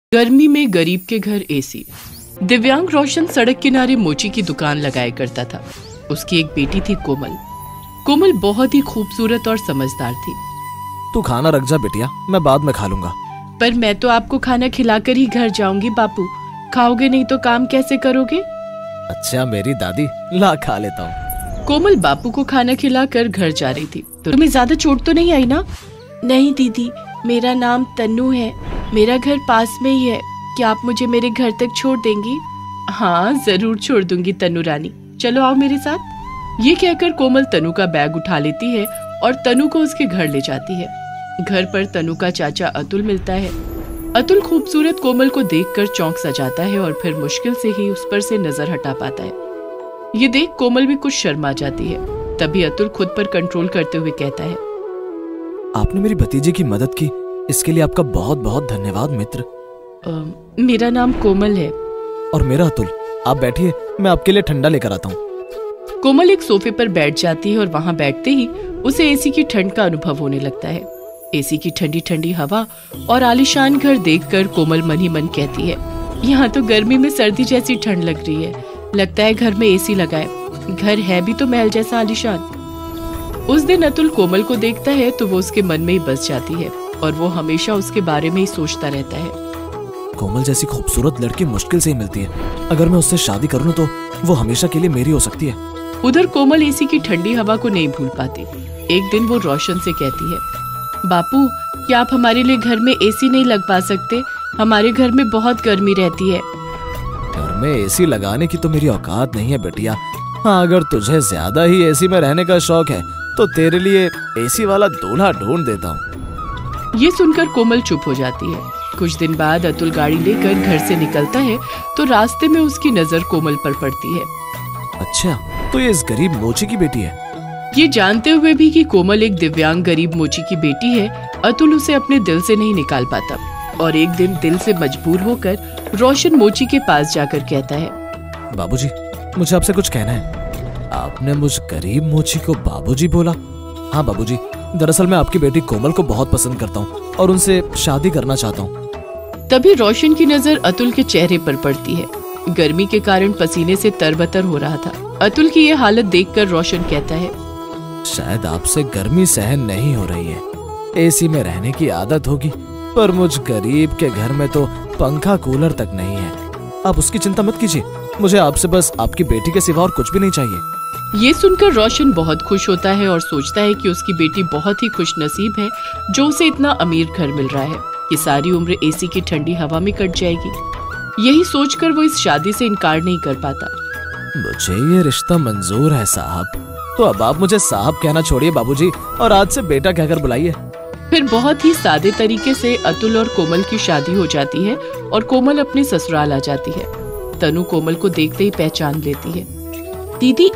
गर्मी में गरीब के घर एसी। दिव्यांग रोशन सड़क किनारे मोची की दुकान लगाया करता था। उसकी एक बेटी थी कोमल। कोमल बहुत ही खूबसूरत और समझदार थी। तू खाना रख जा बिटिया, मैं बाद में खा लूंगा। पर मैं तो आपको खाना खिलाकर ही घर जाऊंगी बापू, खाओगे नहीं तो काम कैसे करोगे? अच्छा मेरी दादी, ला खा लेता हूँ। कोमल बापू को खाना खिलाकर घर जा रही थी। तो तुम्हें ज्यादा चोट तो नहीं आई ना? नहीं दीदी, मेरा नाम तन्नू है, मेरा घर पास में ही है, क्या आप मुझे मेरे घर तक छोड़ देंगी? हाँ जरूर छोड़ दूंगी तन्नू रानी, चलो आओ मेरे साथ। ये कहकर कोमल तन्नू का बैग उठा लेती है और तन्नू को उसके घर ले जाती है। घर पर तन्नू का चाचा अतुल मिलता है। अतुल खूबसूरत कोमल को देखकर चौंक सा जाता है और फिर मुश्किल से ही उस पर से नजर हटा पाता है। ये देख कोमल भी कुछ शर्मा जाती है। तभी अतुल खुद पर कंट्रोल करते हुए कहता है, आपने मेरी भतीजे की मदद की, इसके लिए आपका बहुत बहुत धन्यवाद मित्र। मेरा नाम कोमल है। और मेरा अतुल। आप बैठिए, मैं आपके लिए ठंडा लेकर आता हूँ। कोमल एक सोफे पर बैठ जाती है और वहाँ बैठते ही उसे एसी की ठंड का अनुभव होने लगता है। एसी की ठंडी ठंडी हवा और आलीशान घर देखकर कोमल मन ही मन कहती है, यहाँ तो गर्मी में सर्दी जैसी ठंड लग रही है, लगता है घर में एसी लगाए। घर है भी तो महल जैसा आलीशान। उस दिन अतुल कोमल को देखता है तो वो उसके मन में ही बस जाती है और वो हमेशा उसके बारे में ही सोचता रहता है। कोमल जैसी खूबसूरत लड़की मुश्किल से ही मिलती है, अगर मैं उससे शादी कर लूं तो वो हमेशा के लिए मेरी हो सकती है। उधर कोमल एसी की ठंडी हवा को नहीं भूल पाती। एक दिन वो रोशन से कहती है, बापू क्या आप हमारे लिए घर में एसी नहीं लगवा सकते? हमारे घर में बहुत गर्मी रहती है। घर में एसी लगाने की तो मेरी औकात नहीं है बेटिया। हाँ, अगर तुझे ज्यादा ही एसी में रहने का शौक है तो तेरे लिए एसी वाला दूल्हा ढूंढ देता हूँ। ये सुनकर कोमल चुप हो जाती है। कुछ दिन बाद अतुल गाड़ी लेकर घर से निकलता है तो रास्ते में उसकी नजर कोमल पर पड़ती है। अच्छा, तो ये इस गरीब मोची की बेटी है। ये जानते हुए भी कि कोमल एक दिव्यांग गरीब मोची की बेटी है, अतुल उसे अपने दिल से नहीं निकाल पाता और एक दिन दिल से मजबूर होकर रोशन मोची के पास जाकर कहता है, बाबूजी मुझे आपसे कुछ कहना है। आपने मुझ गरीब मोची को बाबूजी बोला? हाँ बाबूजी, दरअसल मैं आपकी बेटी कोमल को बहुत पसंद करता हूँ और उनसे शादी करना चाहता हूँ। तभी रोशन की नजर अतुल के चेहरे पर पड़ती है। गर्मी के कारण पसीने से तरबतर हो रहा था। अतुल की ये हालत देखकर रोशन कहता है, शायद आपसे गर्मी सहन नहीं हो रही है, एसी में रहने की आदत होगी, पर मुझ गरीब के घर में तो पंखा कूलर तक नहीं है। आप उसकी चिंता मत कीजिए, मुझे आपसे बस आपकी बेटी के सिवा और कुछ भी नहीं चाहिए। ये सुनकर रोशन बहुत खुश होता है और सोचता है कि उसकी बेटी बहुत ही खुश नसीब है जो उसे इतना अमीर घर मिल रहा है कि सारी उम्र एसी की ठंडी हवा में कट जाएगी। यही सोचकर वो इस शादी से इनकार नहीं कर पाता। मुझे ये रिश्ता मंजूर है साहब। तो अब आप मुझे साहब कहना छोड़िए बाबूजी और आज से बेटा कहकर बुलाइए। फिर बहुत ही सादे तरीके से अतुल और कोमल की शादी हो जाती है और कोमल अपने ससुराल आ जाती है। तनु कोमल को देखते ही पहचान लेती है। दीदी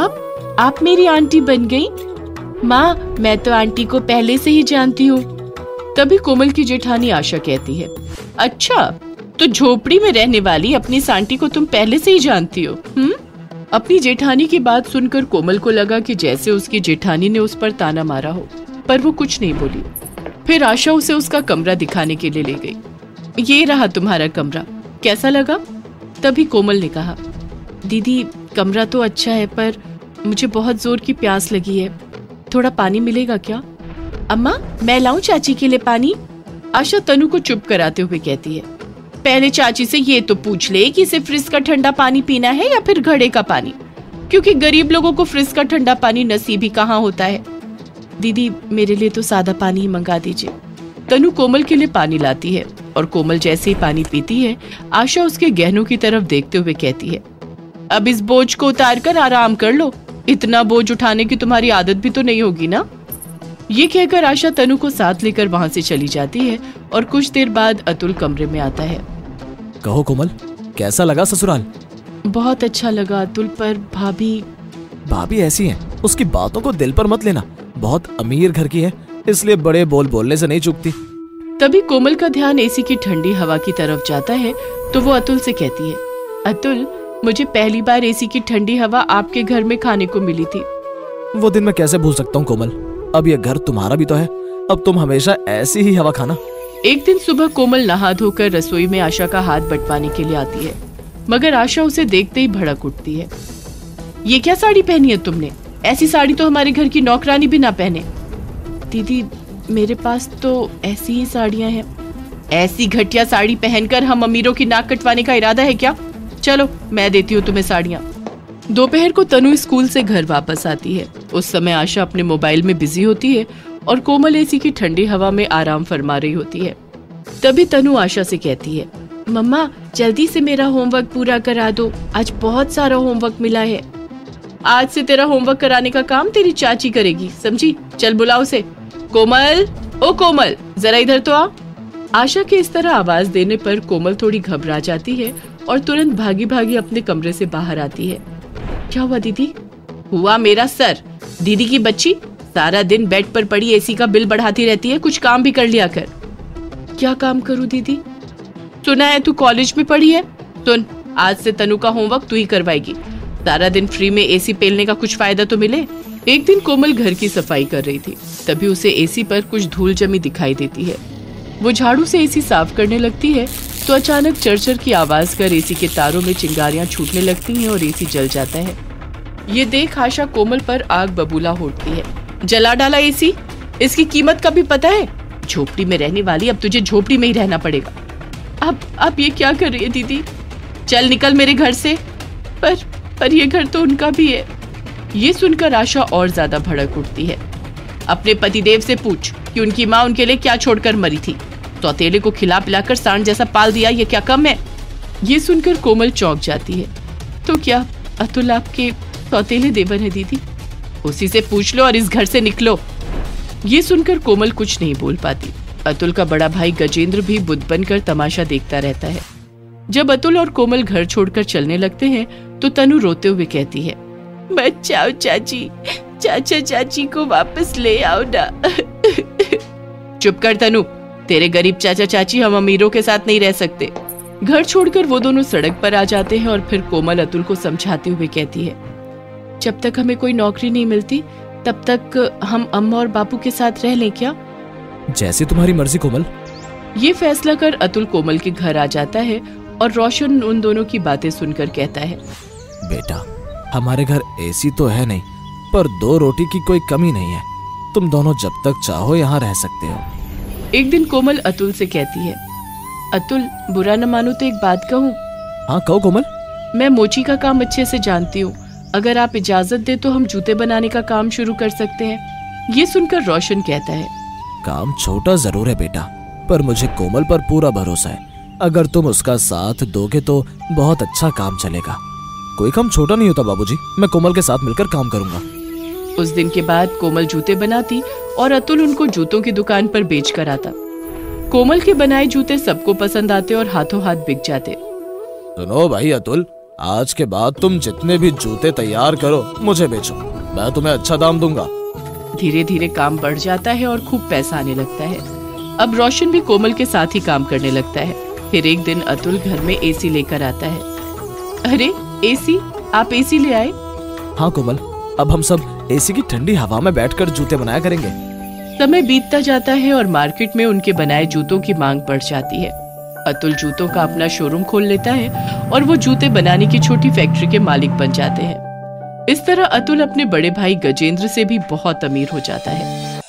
आप मेरी आंटी बन गई? माँ मैं तो आंटी को पहले से ही जानती हूँ। तभी कोमल की जेठानी आशा कहती है, अच्छा तो झोपड़ी में रहने वाली अपनी आंटी को तुम पहले से ही जानती हो? अपनी जेठानी की बात सुनकर कोमल को लगा कि जैसे उसकी जेठानी ने उस पर ताना मारा हो, पर वो कुछ नहीं बोली। फिर आशा उसे उसका कमरा दिखाने के लिए ले गई। ये रहा तुम्हारा कमरा, कैसा लगा? तभी कोमल ने कहा, दीदी कमरा तो अच्छा है पर मुझे बहुत जोर की प्यास लगी है, थोड़ा पानी मिलेगा क्या? अम्मा मैं लाऊं चाची के लिए पानी? आशा तनु को चुप कराते हुए कहती है, पहले चाची से ये तो पूछ ले कि सिर्फ फ्रिज का ठंडा पानी पीना है या फिर घड़े का पानी, क्योंकि गरीब लोगों को फ्रिज का ठंडा पानी नसीब ही कहाँ होता है। दीदी मेरे लिए तो सादा पानी ही मंगा दीजिए। तनु कोमल के लिए पानी लाती है और कोमल जैसे ही पानी पीती है, आशा उसके गहनों की तरफ देखते हुए कहती है, अब इस बोझ को उतार कर आराम कर लो, इतना बोझ उठाने की तुम्हारी आदत भी तो नहीं होगी ना। ये कहकर आशा तनु को साथ लेकर वहाँ से चली जाती है और कुछ देर बाद अतुल कमरे में आता है। कहो कोमल, कैसा लगा ससुराल? बहुत अच्छा लगा अतुल, पर भाभी ऐसी हैं, उसकी बातों को दिल पर मत लेना। बहुत अमीर घर की है, इसलिए बड़े बोल बोलने से नहीं चूकती। तभी कोमल का ध्यान एसी की ठंडी हवा की तरफ जाता है तो वो अतुल से कहती है, अतुल मुझे पहली बार एसी की ठंडी हवा आपके घर में खाने को मिली थी। वो दिन मैं कैसे भूल सकता हूँ कोमल, अब ये घर तुम्हारा भी तो है, अब तुम हमेशा ऐसी ही हवा खाना। एक दिन सुबह कोमल नहा धोकर रसोई में आशा का हाथ बटवाने के लिए आती है, मगर आशा उसे देखते ही भड़क उठती है। ये क्या साड़ी पहनी है तुमने? ऐसी साड़ी तो हमारे घर की नौकरानी भी ना पहने। दीदी, मेरे पास तो ऐसी ही साड़ियां हैं। ऐसी घटिया साड़ी पहनकर हम अमीरों की नाक कटवाने का इरादा है क्या? चलो मैं देती हूँ तुम्हें साड़ियाँ। दोपहर को तनु स्कूल से घर वापस आती है। उस समय आशा अपने मोबाइल में बिजी होती है और कोमल एसी की ठंडी हवा में आराम फरमा रही होती है। तभी तनु आशा से कहती है, मम्मा जल्दी से मेरा होमवर्क पूरा करा दो, आज बहुत सारा होमवर्क मिला है। आज से तेरा होमवर्क कराने का काम तेरी चाची करेगी, समझी? चल बुलाओ उसे। कोमल, ओ कोमल, जरा इधर तो आ। आशा के इस तरह आवाज देने पर कोमल थोड़ी घबरा जाती है और तुरंत भागी भागी अपने कमरे से बाहर आती है। क्या हुआ दीदी? हुआ मेरा सर। दीदी की बच्ची सारा दिन बेड पर पड़ी एसी का बिल बढ़ाती रहती है, कुछ काम भी कर लिया कर। क्या काम करूं दीदी? सुना है तू कॉलेज में पढ़ी है? सुन, आज से तनु का होमवर्क तू ही करवाएगी। सारा दिन फ्री में एसी पेलने का कुछ फायदा तो मिले। एक दिन कोमल घर की सफाई कर रही थी, तभी उसे एसी पर कुछ धूल जमी दिखाई देती है। वो झाड़ू से एसी साफ करने लगती है तो अचानक चरचर की आवाज कर एसी के तारों में चिंगारियां छूटने लगती हैं और एसी जल जाता है। ये देख आशा कोमल पर आग बबूला होती है। जला डाला एसी? इसकी कीमत का भी पता है? झोपड़ी में रहने वाली, अब तुझे झोपड़ी में ही रहना पड़ेगा। अब ये क्या कर रही है दीदी? चल निकल मेरे घर से। पर ये घर तो उनका भी है। ये सुनकर आशा और ज्यादा भड़क उठती है। अपने पतिदेव से पूछ कि उनकी माँ उनके लिए क्या छोड़कर मरी थी। सौतेले को खिला पिलाकर सांड जैसा पाल दिया, ये क्या कम है? ये सुनकर कोमल चौंक जाती है। तो क्या अतुल आपके सौतेले देवर है दीदी? उसी से पूछ लो और इस घर से निकलो। ये सुनकर कोमल कुछ नहीं बोल पाती। अतुल का बड़ा भाई गजेंद्र भी बुद्ध बनकर तमाशा देखता रहता है। जब अतुल और कोमल घर छोड़कर चलने लगते हैं तो तनु रोते हुए कहती है, बचाओ चाची, चाचा चाची को वापस ले आओ ना। चुप कर तनु, तेरे गरीब चाचा चाची हम अमीरों के साथ नहीं रह सकते। घर छोड़कर वो दोनों सड़क पर आ जाते हैं और फिर कोमल अतुल को समझाते हुए कहती है, जब तक हमें कोई नौकरी नहीं मिलती तब तक हम अम्मा और बापू के साथ रह लें क्या? जैसे तुम्हारी मर्जी कोमल। ये फैसला कर अतुल कोमल के घर आ जाता है और रोशन उन दोनों की बातें सुनकर कहता है, बेटा हमारे घर एसी तो है नहीं, पर 2 रोटी की कोई कमी नहीं है। तुम दोनों जब तक चाहो यहाँ रह सकते हो। एक दिन कोमल अतुल से कहती है, अतुल बुरा न मानो तो एक बात कहूँ? हाँ कहो कोमल। मैं मोची का काम अच्छे से जानती हूँ, अगर आप इजाजत दे तो हम जूते बनाने का काम शुरू कर सकते हैं। ये सुनकर रोशन कहता है, काम छोटा जरूर है बेटा, पर मुझे कोमल पर पूरा भरोसा है। अगर तुम उसका साथ दोगे तो बहुत अच्छा काम चलेगा। कोई काम छोटा नहीं होता बाबूजी, मैं कोमल के साथ मिलकर काम करूंगा। उस दिन के बाद कोमल जूते बनाती और अतुल उनको जूतों की दुकान पर बेच कर आता। कोमल के बनाए जूते सबको पसंद आते और हाथों हाथ बिक जाते। सुनो भाई अतुल, आज के बाद तुम जितने भी जूते तैयार करो मुझे बेचो, मैं तुम्हें अच्छा दाम दूंगा। धीरे धीरे काम बढ़ जाता है और खूब पैसा आने लगता है। अब रोशन भी कोमल के साथ ही काम करने लगता है। फिर एक दिन अतुल घर में एसी लेकर आता है। अरे एसी, आप एसी ले आए? हाँ कोमल, अब हम सब एसी की ठंडी हवा में बैठकर जूते बनाया करेंगे। समय बीतता जाता है और मार्केट में उनके बनाए जूतों की मांग बढ़ जाती है। अतुल जूतों का अपना शोरूम खोल लेता है और वो जूते बनाने की छोटी फैक्ट्री के मालिक बन जाते हैं। इस तरह अतुल अपने बड़े भाई गजेंद्र से भी बहुत अमीर हो जाता है।